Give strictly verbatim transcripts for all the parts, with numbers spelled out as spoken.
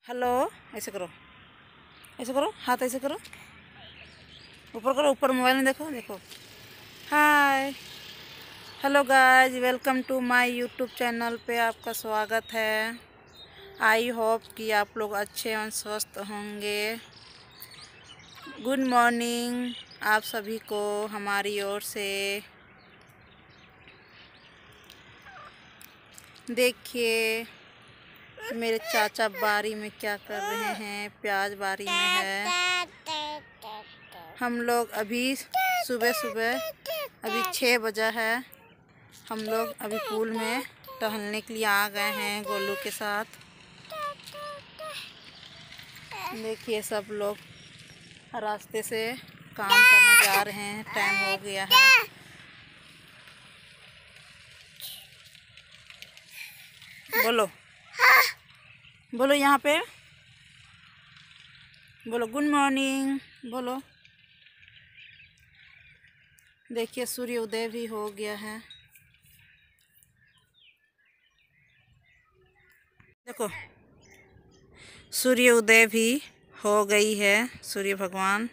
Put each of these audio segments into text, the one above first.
Hello, ऐसे करो, ऐसे करो, हाथ ऐसे करो, ऊपर करो, ऊपर मोबाइल में देखो देखो। Hi, hello guys, welcome to my YouTube channel पे आपका स्वागत है। आई होप कि आप लोग अच्छे और स्वस्थ होंगे। गुड मॉर्निंग आप सभी को हमारी ओर से। देखिए मेरे चाचा बारी में क्या कर रहे हैं, प्याज बारी में है। हम लोग अभी सुबह सुबह अभी छः बजा है, हम लोग अभी पूल में टहलने के लिए आ गए हैं गोलू के साथ। देखिए सब लोग रास्ते से काम करने जा रहे हैं, टाइम हो गया है। बोलो बोलो, यहाँ पे बोलो, गुड मॉर्निंग बोलो। देखिए सूर्य उदय भी हो गया है। देखो सूर्य उदय भी हो गई है, सूर्य भगवान।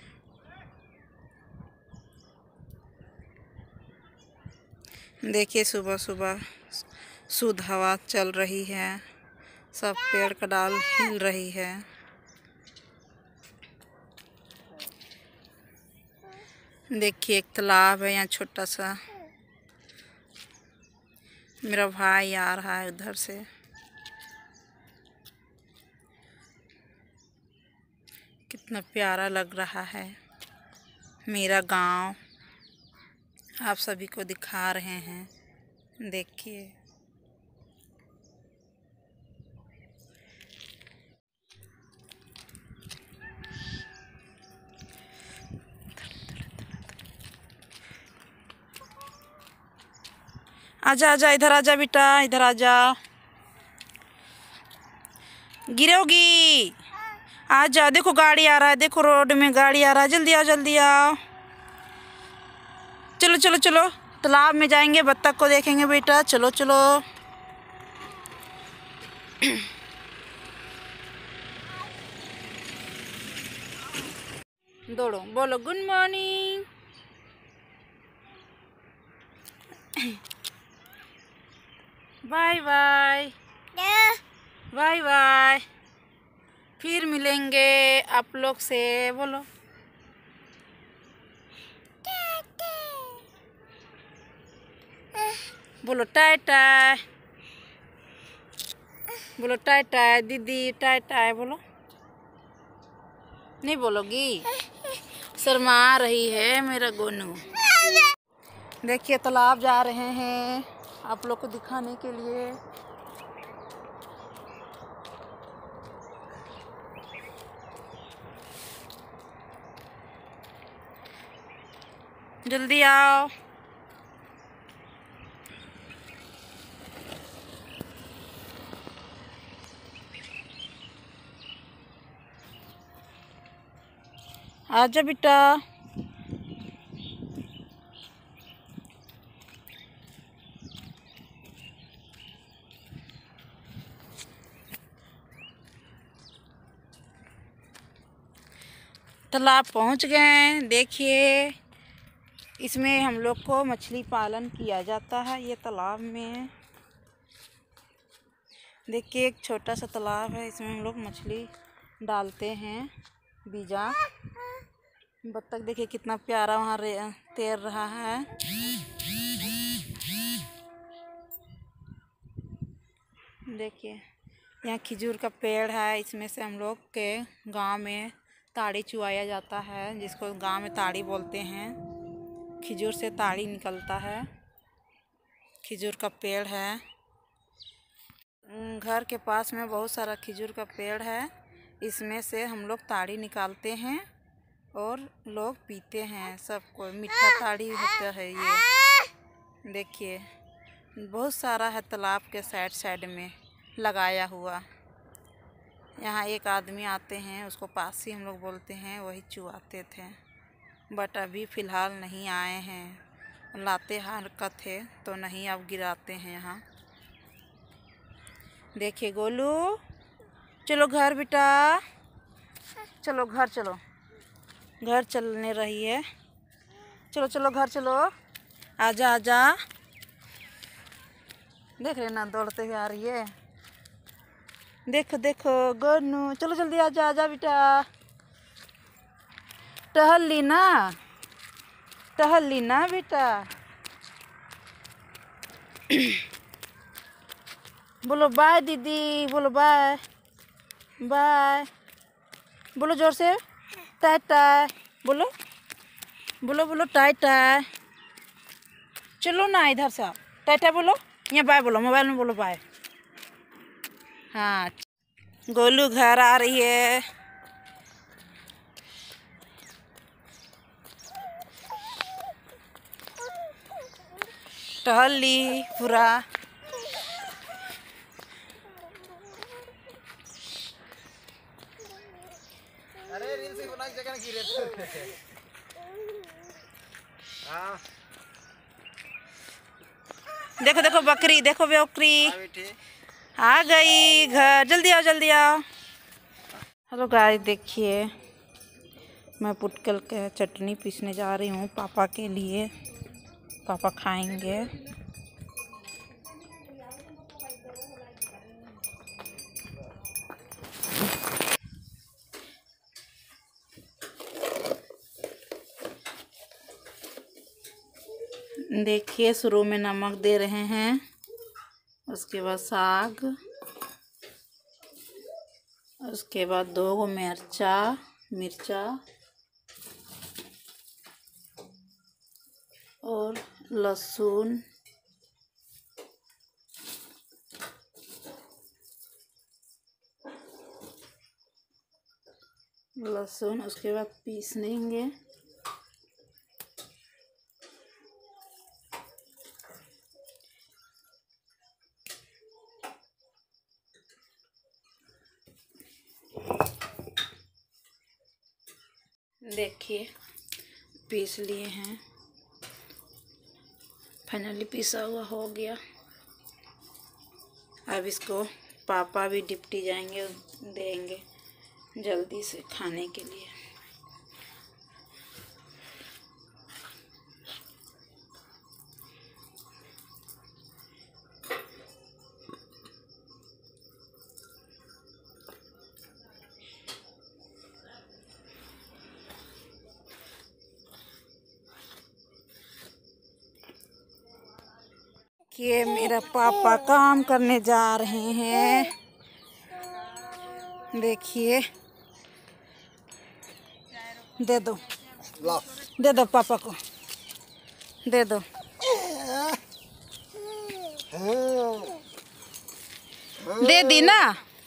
देखिए सुबह सुबह शुद्ध हवा चल रही है, सब पेड़ का डाल हिल रही है। देखिए एक तालाब है यहाँ छोटा सा। मेरा भाई आ रहा है उधर से। कितना प्यारा लग रहा है मेरा गांव, आप सभी को दिखा रहे हैं। देखिए आजा आजा, इधर आजा बेटा, इधर आजा, गिरोगी। आ जाओ, देखो गाड़ी आ रहा है, देखो रोड में गाड़ी आ रहा है, जल्दी आओ जल्दी आओ। चलो चलो चलो, तालाब में जाएंगे, बत्तख को देखेंगे बेटा, चलो चलो। दौड़ो, बोलो good morning. Bye bye bye bye, फिर मिलेंगे आप लोग से। बोलो बोलो टाय टाय, बोलो टाय टाय दीदी, टाय टाय बोलो। नहीं बोलोगी, शर्मा रही है मेरा गोनू। देखिए तालाब जा रहे हैं आप लोग को दिखाने के लिए। जल्दी आओ। आजा बेटा। तालाब पहुंच गए। देखिए इसमें हम लोग को मछली पालन किया जाता है, ये तालाब में। देखिए एक छोटा सा तालाब है, इसमें हम लोग मछली डालते हैं बीजा। बत्तख देखिए कितना प्यारा वहाँ तैर रहा है। देखिए यहाँ खिजूर का पेड़ है, इसमें से हम लोग के गांव में ताड़ी चुआया जाता है, जिसको गांव में ताड़ी बोलते हैं। खिजूर से ताड़ी निकलता है। खिजूर का पेड़ है, घर के पास में बहुत सारा खिजूर का पेड़ है। इसमें से हम लोग ताड़ी निकालते हैं और लोग पीते हैं। सबको मीठा ताड़ी होता है ये। देखिए बहुत सारा है तालाब के साइड साइड में लगाया हुआ। यहाँ एक आदमी आते हैं, उसको पासी हम लोग बोलते हैं, वही चुआते थे। बट अभी फ़िलहाल नहीं आए हैं, लाते हरकत थे तो नहीं, अब गिराते हैं यहाँ। देखिए गोलू, चलो घर बेटा, चलो घर, चलो घर चलने रही है। चलो चलो घर चलो, आजा आजा। देख रहे ना दौड़ते हुए आ रही है। देखो देखो गोनू, चलो जल्दी आजा आजा बेटा। टहल ली ना, टहल ली ना बेटा। बोलो बाय दीदी, बोलो बाय बाय, बोलो जोर से टाय टाय, बोलो बोलो बोलो टाय टाय। चलो ना इधर से आप टाय टाय बोलो, यहाँ बाय बोलो, मोबाइल में बोलो बाय। हाँ गोलू घर आ रही है। टहल ली पूरा। अरे रील से बना जगह की रे। हाँ देखो देखो बकरी, देखो बकरी आ गई घर। जल्दी आओ जल्दी आओ। हेलो गाइस, देखिए मैं पुटकल के चटनी पीसने जा रही हूँ पापा के लिए। पापा खाएंगे। देखिए शुरू में नमक दे रहे हैं, उसके बाद साग, उसके बाद दो गो मिर्चा मिर्चा और लहसुन, लहसुन उसके बाद पीस लेंगे। देखिए पीस लिए हैं, फाइनली पिसा हुआ हो गया। अब इसको पापा भी डिप्टी जाएंगे, देंगे जल्दी से खाने के लिए। कि मेरा पापा काम करने जा रहे हैं। देखिए दे दो, दे दो पापा को, दे दो। दे दी ना,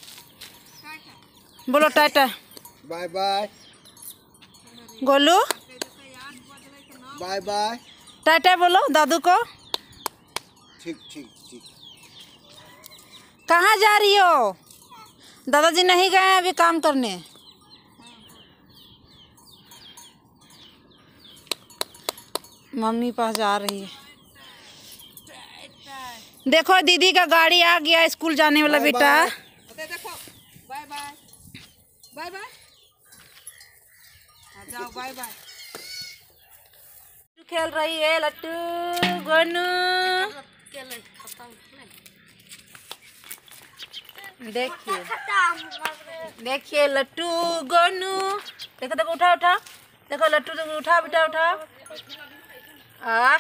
बोलो tata bye bye, Golu bye bye, tata बोलो दादू को। ठीक ठीक ठीक। कहाँ जा रही हो? दादाजी नहीं गए हैं अभी काम करने। मम्मी पास जा रही है। देखो दीदी का गाड़ी आ गया, स्कूल जाने वाला बेटा। देखो बाय बाय बाय बाय, जाओ बाय बाय। खेल रही है लट्टू गोनू। देखिए देखिए लट्टू गोनू, देखो देखो उठा उठा, देखो लट्टू देखो उठा बेटा उठा। आ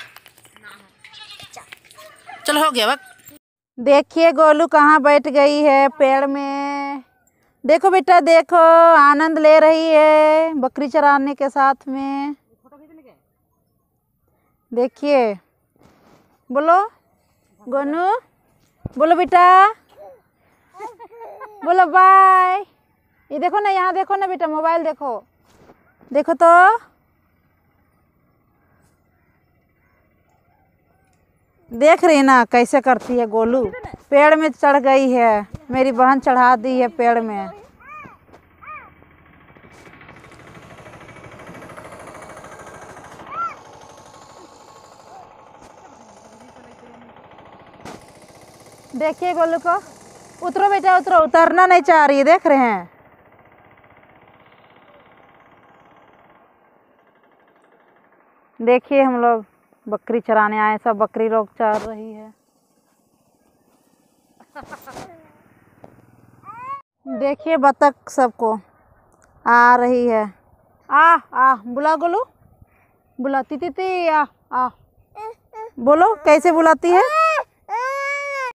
चलो हो गया वक्त। देखिए गोलू कहाँ बैठ गई है, पेड़ में। देखो बेटा देखो, आनंद ले रही है बकरी चराने के साथ में। देखिए बोलो गोनू, बोलो बेटा, बोलो बाय। ये देखो ना, यहाँ देखो ना बेटा, मोबाइल देखो, देखो तो। देख रही ना कैसे करती है गोलू। पेड़ में चढ़ गई है, मेरी बहन चढ़ा दी है पेड़ में। देखिए गोलू को। उतरो बेटा उतरो, उतरना नहीं चाह रही है, देख रहे हैं। देखिए हम लोग बकरी चराने आए, सब बकरी लोग चर रही है। देखिए बतख सबको आ रही है। आ आ बुला गोलू, बुलाती थी आ आ बोलो कैसे बुलाती है।